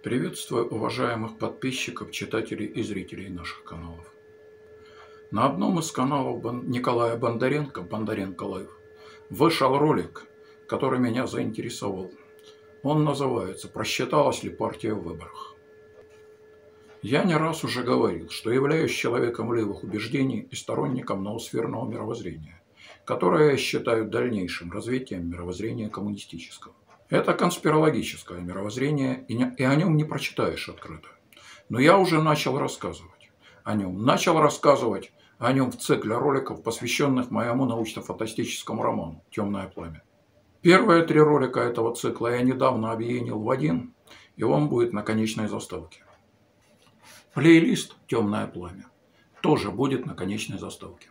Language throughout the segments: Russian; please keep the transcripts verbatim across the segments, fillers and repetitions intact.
Приветствую уважаемых подписчиков, читателей и зрителей наших каналов. На одном из каналов Николая Бондаренко, Бондаренко Лайв, вышел ролик, который меня заинтересовал. Он называется «Просчиталась ли партия в выборах?». Я не раз уже говорил, что являюсь человеком левых убеждений и сторонником ноосферного мировоззрения, которое я считаю дальнейшим развитием мировоззрения коммунистического. Это конспирологическое мировоззрение, и, не, и о нем не прочитаешь открыто. Но я уже начал рассказывать о нем. Начал рассказывать о нем в цикле роликов, посвященных моему научно-фантастическому роману «Темное пламя». Первые три ролика этого цикла я недавно объединил в один, и он будет на конечной заставке. Плейлист «Темное пламя» тоже будет на конечной заставке.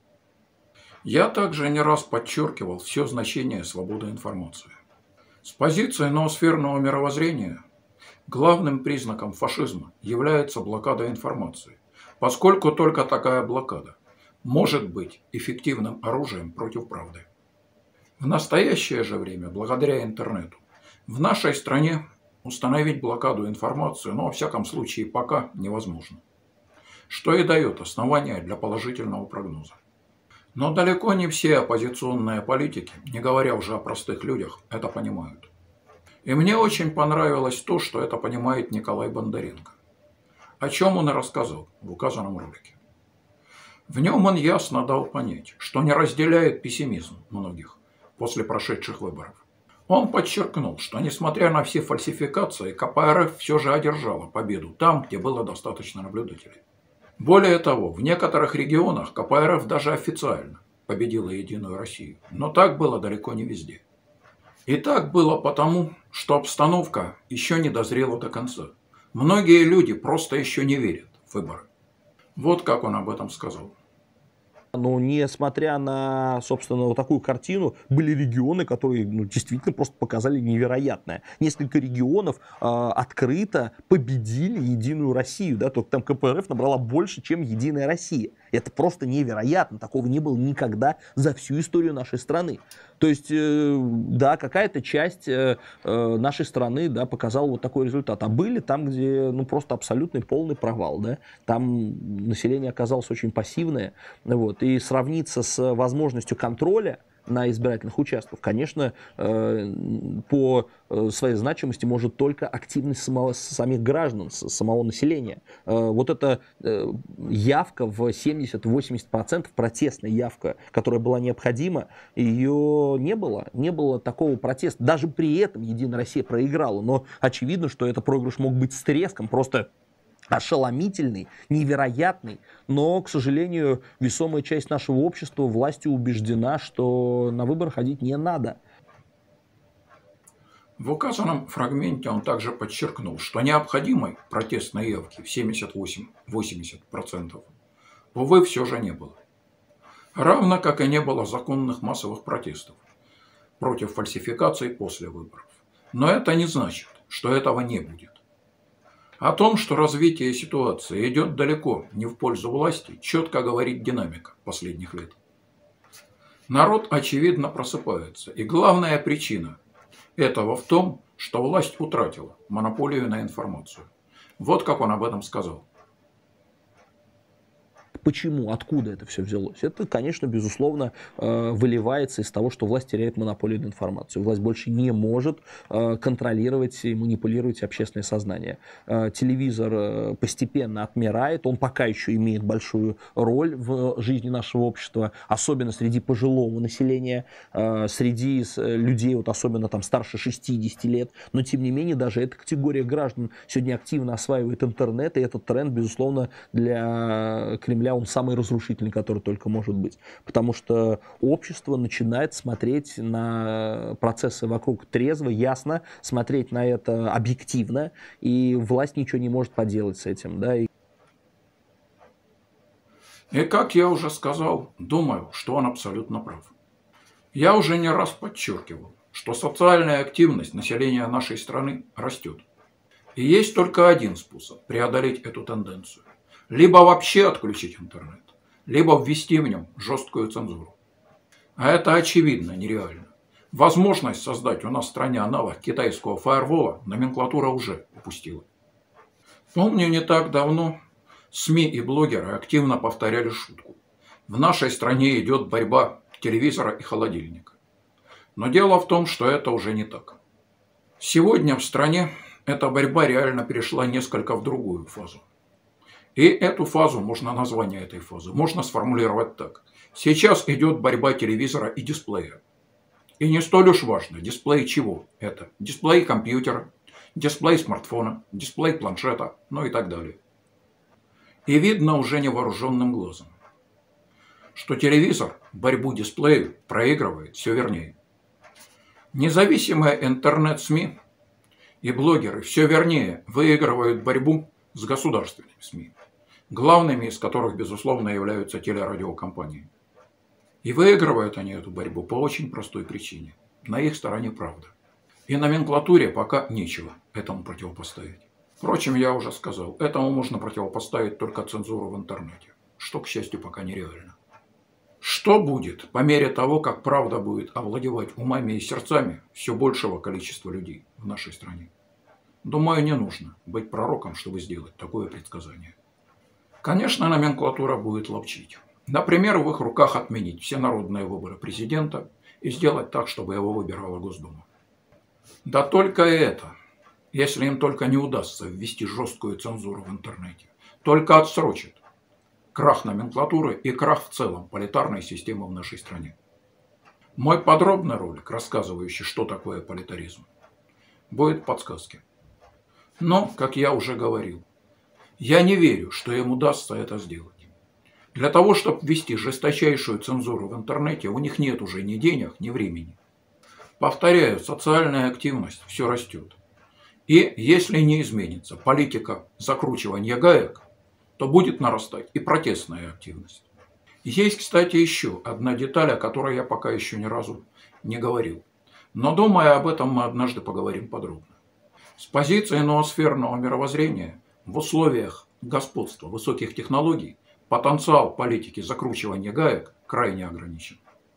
Я также не раз подчеркивал все значение свободы информации. С позиции ноосферного мировоззрения главным признаком фашизма является блокада информации, поскольку только такая блокада может быть эффективным оружием против правды. В настоящее же время, благодаря интернету, в нашей стране установить блокаду информации, но во всяком случае пока невозможно, что и дает основания для положительного прогноза. Но далеко не все оппозиционные политики, не говоря уже о простых людях, это понимают. И мне очень понравилось то, что это понимает Николай Бондаренко. О чем он и рассказал в указанном ролике. В нем он ясно дал понять, что не разделяет пессимизм многих после прошедших выборов. Он подчеркнул, что несмотря на все фальсификации, КПРФ все же одержала победу там, где было достаточно наблюдателей. Более того, в некоторых регионах КПРФ даже официально победила Единую Россию. Но так было далеко не везде. И так было потому, что обстановка еще не дозрела до конца. Многие люди просто еще не верят в выборы. Вот как он об этом сказал. Но несмотря на, собственно, вот такую картину, были регионы, которые ну, действительно просто показали невероятное. Несколько регионов э, открыто победили Единую Россию. Да? Только там КПРФ набрала больше, чем Единая Россия. Это просто невероятно. Такого не было никогда за всю историю нашей страны. То есть, э, да, какая-то часть э, э, нашей страны да, показала вот такой результат. А были там, где ну, просто абсолютный полный провал. Да? Там население оказалось очень пассивное. Вот. И сравниться с возможностью контроля на избирательных участках, конечно, э, по своей значимости может только активность самого, самих граждан, самого населения. Э, вот эта э, явка в семьдесят-восемьдесят процентов, протестная явка, которая была необходима, ее не было. Не было такого протеста. Даже при этом Единая Россия проиграла. Но очевидно, что этот проигрыш мог быть с треском, просто ошеломительный, невероятный, но, к сожалению, весомая часть нашего общества властью убеждена, что на выборы ходить не надо. В указанном фрагменте он также подчеркнул, что необходимой протестной явки в семьдесят-восемь-восемьдесят процентов, увы, все же не было. Равно как и не было законных массовых протестов против фальсификаций после выборов. Но это не значит, что этого не будет. О том, что развитие ситуации идет далеко не в пользу власти, четко говорит динамика последних лет. Народ, очевидно, просыпается. И главная причина этого в том, что власть утратила монополию на информацию. Вот как он об этом сказал. Почему, откуда это все взялось? Это, конечно, безусловно, выливается из того, что власть теряет монополию на информацию. Власть больше не может контролировать и манипулировать общественное сознание. Телевизор постепенно отмирает, он пока еще имеет большую роль в жизни нашего общества, особенно среди пожилого населения, среди людей, вот особенно там старше шестидесяти лет. Но, тем не менее, даже эта категория граждан сегодня активно осваивает интернет, и этот тренд, безусловно, для Кремля он самый разрушительный, который только может быть. Потому что общество начинает смотреть на процессы вокруг трезво, ясно, смотреть на это объективно, и власть ничего не может поделать с этим. Да? И... и как я уже сказал, думаю, что он абсолютно прав. Я уже не раз подчеркивал, что социальная активность населения нашей страны растет. И есть только один способ преодолеть эту тенденцию. Либо вообще отключить интернет, либо ввести в нем жесткую цензуру. А это очевидно нереально. Возможность создать у нас в стране аналог китайского фаервола номенклатура уже упустила. Помню, не так давно СМИ и блогеры активно повторяли шутку. В нашей стране идет борьба телевизора и холодильника. Но дело в том, что это уже не так. Сегодня в стране эта борьба реально перешла несколько в другую фазу. И эту фазу, можно название этой фазы, можно сформулировать так. Сейчас идет борьба телевизора и дисплея. И не столь уж важно, дисплей чего это. Дисплей компьютера, дисплей смартфона, дисплей планшета, ну и так далее. И видно уже невооруженным глазом, что телевизор борьбу дисплею проигрывает все вернее. Независимые интернет-СМИ и блогеры все вернее выигрывают борьбу с государственными СМИ, главными из которых, безусловно, являются телерадиокомпании. И выигрывают они эту борьбу по очень простой причине. На их стороне правда. И номенклатуре пока нечего этому противопоставить. Впрочем, я уже сказал, этому можно противопоставить только цензуру в интернете, что, к счастью, пока нереально. Что будет по мере того, как правда будет овладевать умами и сердцами все большего количества людей в нашей стране? Думаю, не нужно быть пророком, чтобы сделать такое предсказание. Конечно, номенклатура будет ловчить. Например, в их руках отменить все народные выборы президента и сделать так, чтобы его выбирала Госдума. Да только это, если им только не удастся ввести жесткую цензуру в интернете, только отсрочит крах номенклатуры и крах в целом политарной системы в нашей стране. Мой подробный ролик, рассказывающий, что такое политаризм, будет в подсказке. Но, как я уже говорил, я не верю, что им удастся это сделать. Для того, чтобы ввести жесточайшую цензуру в интернете, у них нет уже ни денег, ни времени. Повторяю, социальная активность все растет. И если не изменится политика закручивания гаек, то будет нарастать и протестная активность. Есть, кстати, еще одна деталь, о которой я пока еще ни разу не говорил. Но, думаю, об этом мы однажды поговорим подробно. С позиции ноосферного мировоззрения в условиях господства высоких технологий потенциал политики закручивания гаек крайне ограничен.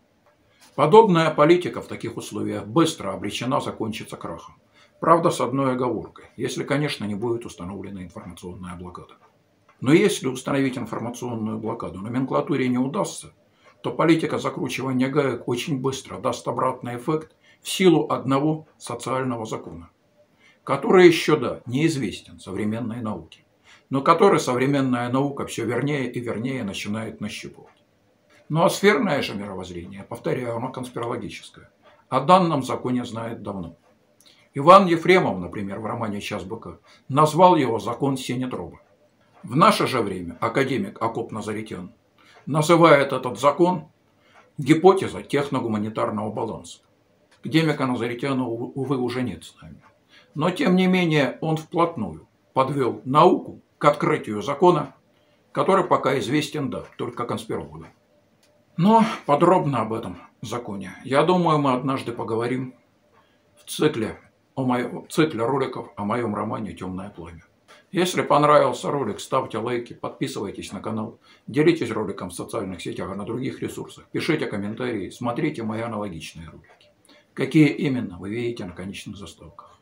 Подобная политика в таких условиях быстро обречена закончиться крахом. Правда, с одной оговоркой, если, конечно, не будет установлена информационная блокада. Но если установить информационную блокаду номенклатуре не удастся, то политика закручивания гаек очень быстро даст обратный эффект в силу одного социального закона, который еще, да, неизвестен современной науке, но который современная наука все вернее и вернее начинает нащупывать. Ноосферное же мировоззрение, повторяю, оно конспирологическое, о данном законе знает давно. Иван Ефремов, например, в романе «Час быка» назвал его закон Синетроба. В наше же время академик Акоп Назаритян называет этот закон гипотеза техногуманитарного баланса. Академика Назаритяна, увы, уже нет с нами. Но, тем не менее, он вплотную подвел науку к открытию закона, который пока известен, да, только конспирологам. Но подробно об этом законе, я думаю, мы однажды поговорим в цикле, о моем, цикле роликов о моем романе «Темное пламя». Если понравился ролик, ставьте лайки, подписывайтесь на канал, делитесь роликом в социальных сетях и на других ресурсах, пишите комментарии, смотрите мои аналогичные ролики. Какие именно вы видите на конечных заставках.